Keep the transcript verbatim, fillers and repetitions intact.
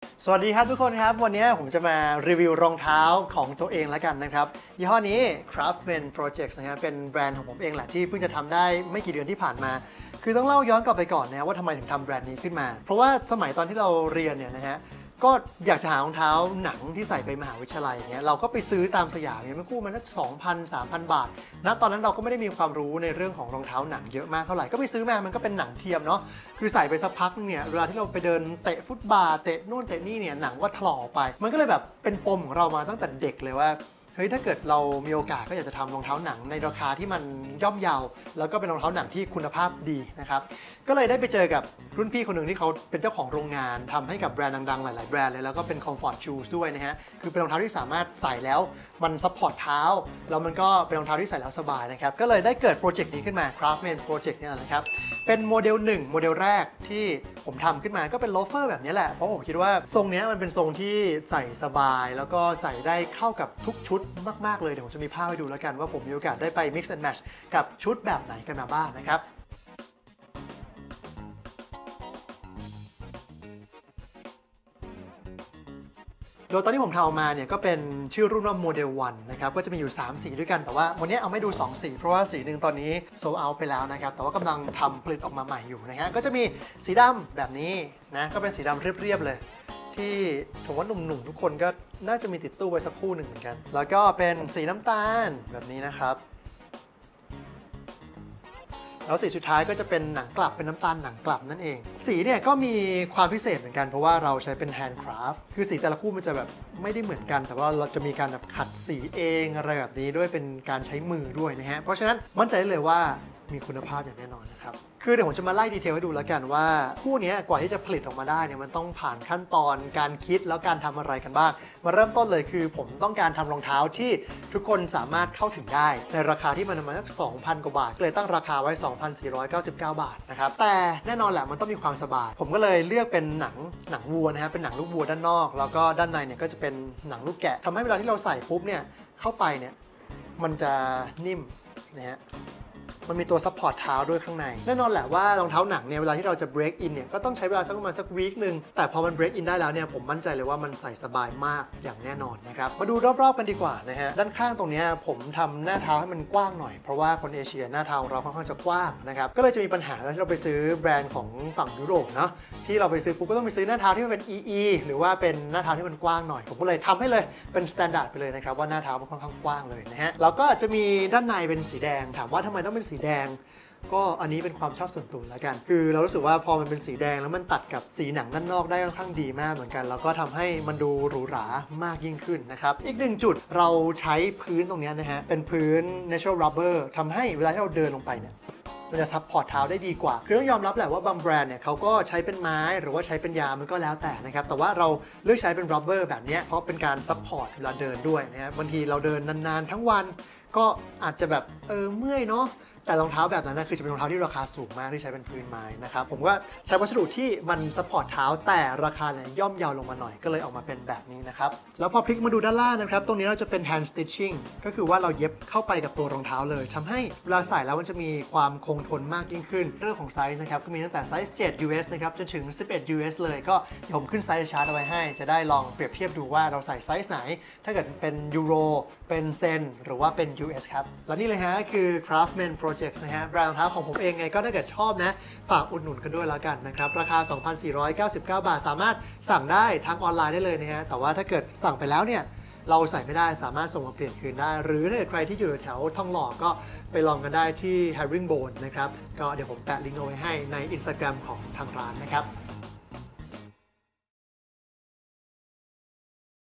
สวัสดีครับทุกคนครับวันนี้ผมจะมารีวิวรองเท้าของตัวเองแล้วกันนะครับยี่ห้อนี้ Craftman Projects นะครับเป็นแบรนด์ของผมเองแหละที่เพิ่งจะทำได้ไม่กี่เดือนที่ผ่านมาคือต้องเล่าย้อนกลับไปก่อนนะว่าทำไมถึงทำแบรนด์นี้ขึ้นมาเพราะว่าสมัยตอนที่เราเรียนเนี่ยนะฮะก็อยากจะหารองเท้าหนังที่ใส่ไปมหาวิทยาลัยอย่างเงี้ยเราก็ไปซื้อตามสยามเนี่ยมันคู่มันสักสองพันสามพันบาทนะตอนนั้นเราก็ไม่ได้มีความรู้ในเรื่องของรองเท้าหนังเยอะมากเท่าไหร่ก็ไปซื้อมามันก็เป็นหนังเทียมเนาะคือใส่ไปสักพักนึงเนี่ยเวลาที่เราไปเดินเตะฟุตบาทเตะนู่นเตะนี่เนี่ยหนังก็ถลอกไปมันก็เลยแบบเป็นปมของเรามาตั้งแต่เด็กเลยว่าเฮ้ยถ้าเกิดเรามีโอกาสก็อยากจะทำรองเท้าหนังในราคาที่มันย่อมเยาแล้วก็เป็นรองเท้าหนังที่คุณภาพดีนะครับก็เลยได้ไปเจอกับรุ่นพี่คนหนึ่งที่เขาเป็นเจ้าของโรงงานทำให้กับแบรนด์ดังๆหลายๆแบรนด์เลยแล้วก็เป็น Comfort Shoes ด้วยนะฮะคือเป็นรองเท้าที่สามารถใส่แล้วมันซัพพอร์ตเท้าแล้วมันก็เป็นรองเท้าที่ใส่แล้วสบายนะครับก็เลยได้เกิดโปรเจกต์นี้ขึ้นมา Craftman Project เนี่ยนะครับเป็นโมเดลหนึ่งโมเดลแรกที่ผมทำขึ้นมาก็เป็นโลเฟอร์แบบนี้แหละเพราะผมคิดว่าทรงนี้มันเป็นทรงที่ใส่สบายแล้วก็ใส่ได้เข้ากับทุกชุดมากๆเลยเดี๋ยวผมจะมีภาพให้ดูแล้วกันว่าผมมีโอกาสได้ไป mix and match กับชุดแบบไหนกันมาบ้างนะครับโดยตอนที่ผมทำออกมาเนี่ยก็เป็นชื่อรุ่นว่าโมเดลวันนะครับก็จะมีอยู่สามสีด้วยกันแต่ว่าวันนี้เอาไม่ดูสองสีเพราะว่าสีหนึ่งตอนนี้โซลเอาท์ไปแล้วนะครับแต่ว่ากำลังทำผลิตออกมาใหม่อยู่นะฮะก็จะมีสีดำแบบนี้นะก็เป็นสีดำเรียบๆเลยที่ผมว่าหนุ่มๆทุกคนก็น่าจะมีติดตู้ไว้สักคู่หนึ่งเหมือนกันแล้วก็เป็นสีน้ำตาลแบบนี้นะครับแล้วสีสุดท้ายก็จะเป็นหนังกลับเป็นน้ำตาลหนังกลับนั่นเองสีเนี่ยก็มีความพิเศษเหมือนกันเพราะว่าเราใช้เป็นแฮนด์คราฟต์คือสีแต่ละคู่มันจะแบบไม่ได้เหมือนกันแต่ว่าเราจะมีการแบบขัดสีเองอะไรแบบนี้ด้วยเป็นการใช้มือด้วยนะฮะเพราะฉะนั้นมั่นใจได้เลยว่ามีคุณภาพอย่างแน่นอนนะครับคือเดี๋ยวผมจะมาไล่ดีเทลให้ดูแล้วกันว่าคู่นี้กว่าที่จะผลิตออกมาได้เนี่ยมันต้องผ่านขั้นตอนการคิดแล้วการทำอะไรกันบ้างมาเริ่มต้นเลยคือผมต้องการทำรองเท้าที่ทุกคนสามารถเข้าถึงได้ในราคาที่มันประมาณสัก สองพัน กว่าบาทเลยตั้งราคาไว้ สองพันสี่ร้อยเก้าสิบเก้า บาทนะครับแต่แน่นอนแหละมันต้องมีความสบายผมก็เลยเลือกเป็นหนังหนังวัวนะฮะเป็นหนังลูกวัวด้านนอกแล้วก็ด้านในเนี่ยก็จะเป็นหนังลูกแกะทำให้เวลาที่เราใส่ปุ๊บเนี่ยเข้าไปเนี่ยมันจะนิ่มนะฮะมันมีตัวซัพพอร์ตเท้าด้วยข้างในแน่นอนแหละว่ารองเท้าหนังเนี่ยเวลาที่เราจะ break in เนี่ยก็ต้องใช้เวลาสักประมาณสักวีคหนึ่งแต่พอมัน break in ได้แล้วเนี่ยผมมั่นใจเลยว่ามันใส่สบายมากอย่างแน่นอนนะครับมาดูรอบๆกันดีกว่านะฮะด้านข้างตรงนี้ผมทำหน้าเท้าให้มันกว้างหน่อยเพราะว่าคนเอเชียหน้าเท้าเราค่อนข้างจะกว้างนะครับก็เลยจะมีปัญหาที่เราไปซื้อแบรนด์ของฝั่งยุโรปเนาะที่เราไปซื้อปุ๊บก็ต้องไปซื้อหน้าเท้าที่มันเป็น อี อี หรือว่าเป็นหน้าเท้าที่มันกว้างหน่อยผมก็เลยทำให้เลยเป็นสแตนดาร์ดไปเลยนะครับว่าหน้าเท้ามันค่อนข้างกว้างเลยนะฮะแล้วก็จะมีด้านในเป็นสีแดงถามว่าทำไมต้องเป็นสีแดงก็อันนี้เป็นความชอบส่วนตัวแล้วกันคือเรารู้สึกว่าพอมันเป็นสีแดงแล้วมันตัดกับสีหนังด้านนอกได้ค่อนข้างดีมากเหมือนกันแล้วก็ทำให้มันดูหรูหรามากยิ่งขึ้นนะครับอีกหนึ่งจุดเราใช้พื้นตรงนี้นะฮะเป็นพื้น natural rubber ทำให้เวลาที่เราเดินลงไปเนี่ยมันจะซัพพอร์ตเท้าได้ดีกว่าคือต้องยอมรับแหละว่าบางแบรนด์เนี่ยเขาก็ใช้เป็นไม้หรือว่าใช้เป็นยางมันก็แล้วแต่นะครับแต่ว่าเราเลือกใช้เป็น rubber แบบนี้เพราะเป็นการซัพพอร์ตเวลาเดินด้วยนะฮะบางทีเราเดินนานๆทั้งวันก็อาจจะแบบเออเมื่อยเนาะแต่รองเท้าแบบนั้นนะคือจะเป็นรองเท้าที่ราคาสูงมากที่ใช้เป็นพื้นไม้นะครับผมว่าใช้วัสดุที่มันซัพพอร์ตเท้าแต่ราคาเนี่ยย่อมเยาลงมาหน่อยก็เลยออกมาเป็นแบบนี้นะครับแล้วพอพลิกมาดูด้านล่างนะครับตรงนี้เราจะเป็น hand stitching ก็คือว่าเราเย็บเข้าไปกับตัวรองเท้าเลยทำให้เวลาใส่แล้วมันจะมีความคงทนมากยิ่งขึ้นเรื่องของไซส์นะครับก็มีตั้งแต่ไซส์ เจ็ด ยู เอส นะครับจนถึง สิบเอ็ด ยู เอส เลยก็เดี๋ยวผมขึ้นไซส์ชาร์ตเอาไว้ให้จะได้ลองเปรียบเทียบดูว่าเราใส่ไซส์ไหนถ้าเกิดเป็นยูโรเป็นเซนหรือว่าเป็น ยู เอส ครับและนี่เลยฮะคือ Craftman Projects นะฮะแบรนด์รองเท้าของผมเองไงก็ถ้าเกิดชอบนะฝากอุดหนุนกันด้วยแล้วกันนะครับราคา สองพันสี่ร้อยเก้าสิบเก้า บาทสามารถสั่งได้ทางออนไลน์ได้เลยนะฮะแต่ว่าถ้าเกิดสั่งไปแล้วเนี่ยเราใส่ไม่ได้สามารถส่งมาเปลี่ยนคืนได้หรือถ้าเกิดใครที่อยู่แถวทองหล่อก็ไปลองกันได้ที่ Herringbone นะครับก็เดี๋ยวผมแปะลิงก์เอาไว้ให้ใน Instagram ของทางร้านนะครับ